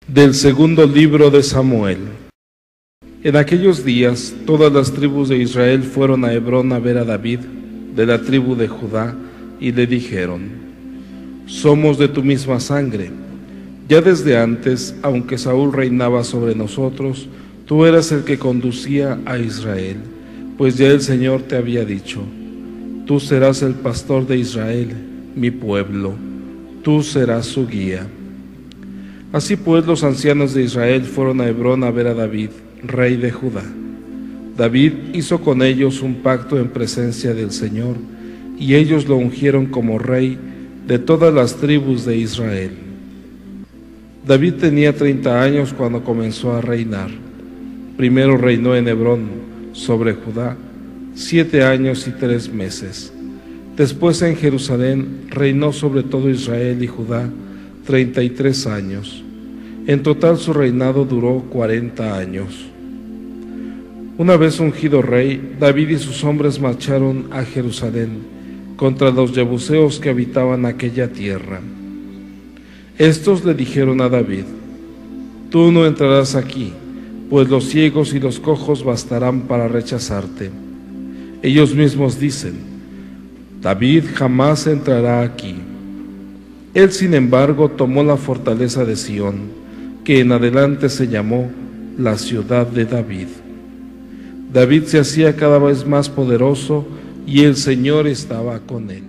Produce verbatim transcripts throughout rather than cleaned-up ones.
Del segundo libro de Samuel. En aquellos días, todas las tribus de Israel fueron a Hebrón a ver a David, de la tribu de Judá, y le dijeron: somos de tu misma sangre. Ya desde antes, aunque Saúl reinaba sobre nosotros, tú eras el que conducía a Israel, pues ya el Señor te había dicho: tú serás el pastor de Israel, mi pueblo, tú serás su guía. Así pues, los ancianos de Israel fueron a Hebrón a ver a David, rey de Judá. David hizo con ellos un pacto en presencia del Señor, y ellos lo ungieron como rey de todas las tribus de Israel. David tenía treinta años cuando comenzó a reinar. Primero reinó en Hebrón, sobre Judá, siete años y tres meses. Después en Jerusalén reinó sobre todo Israel y Judá treinta y tres años. En total su reinado duró cuarenta años. Una vez ungido rey, David y sus hombres marcharon a Jerusalén contra los jebuseos que habitaban aquella tierra. Estos le dijeron a David: tú no entrarás aquí, pues los ciegos y los cojos bastarán para rechazarte. Ellos mismos dicen: David jamás entrará aquí. Él, sin embargo, tomó la fortaleza de Sión, que en adelante se llamó la ciudad de David. David se hacía cada vez más poderoso y el Señor estaba con él.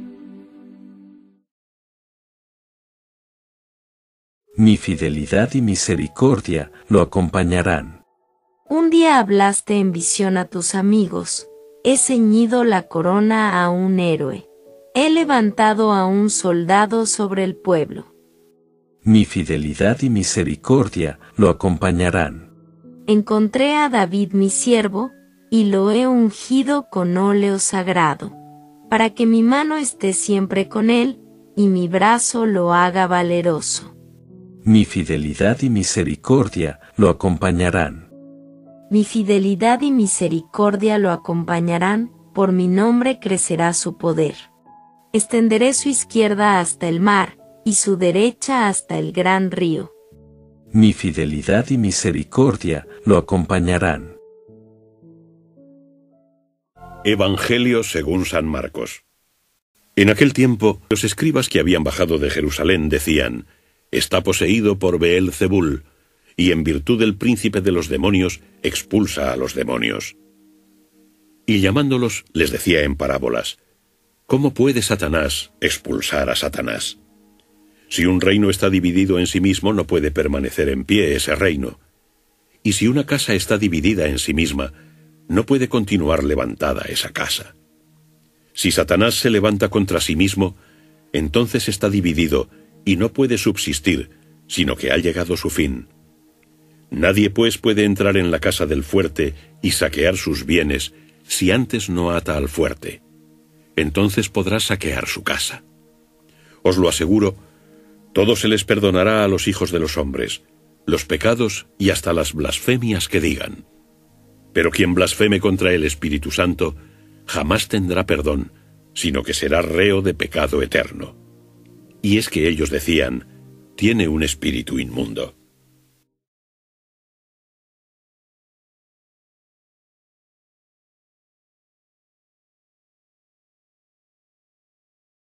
Mi fidelidad y misericordia lo acompañarán. Un día hablaste en visión a tus amigos: he ceñido la corona a un héroe. He levantado a un soldado sobre el pueblo. Mi fidelidad y misericordia lo acompañarán. Encontré a David mi siervo, y lo he ungido con óleo sagrado, para que mi mano esté siempre con él, y mi brazo lo haga valeroso. Mi fidelidad y misericordia lo acompañarán. Mi fidelidad y misericordia lo acompañarán, por mi nombre crecerá su poder. Extenderé su izquierda hasta el mar, y su derecha hasta el gran río. Mi fidelidad y misericordia lo acompañarán. Evangelio según San Marcos. En aquel tiempo, los escribas que habían bajado de Jerusalén decían: está poseído por Beelzebul, y en virtud del príncipe de los demonios expulsa a los demonios. Y llamándolos les decía en parábolas: ¿cómo puede Satanás expulsar a Satanás? Si un reino está dividido en sí mismo, no puede permanecer en pie ese reino. Y si una casa está dividida en sí misma, no puede continuar levantada esa casa. Si Satanás se levanta contra sí mismo, entonces está dividido y no puede subsistir, sino que ha llegado su fin. Nadie pues puede entrar en la casa del fuerte y saquear sus bienes si antes no ata al fuerte. Entonces podrá saquear su casa. Os lo aseguro, todo se les perdonará a los hijos de los hombres, los pecados y hasta las blasfemias que digan. Pero quien blasfeme contra el Espíritu Santo jamás tendrá perdón, sino que será reo de pecado eterno. Y es que ellos decían: tiene un espíritu inmundo.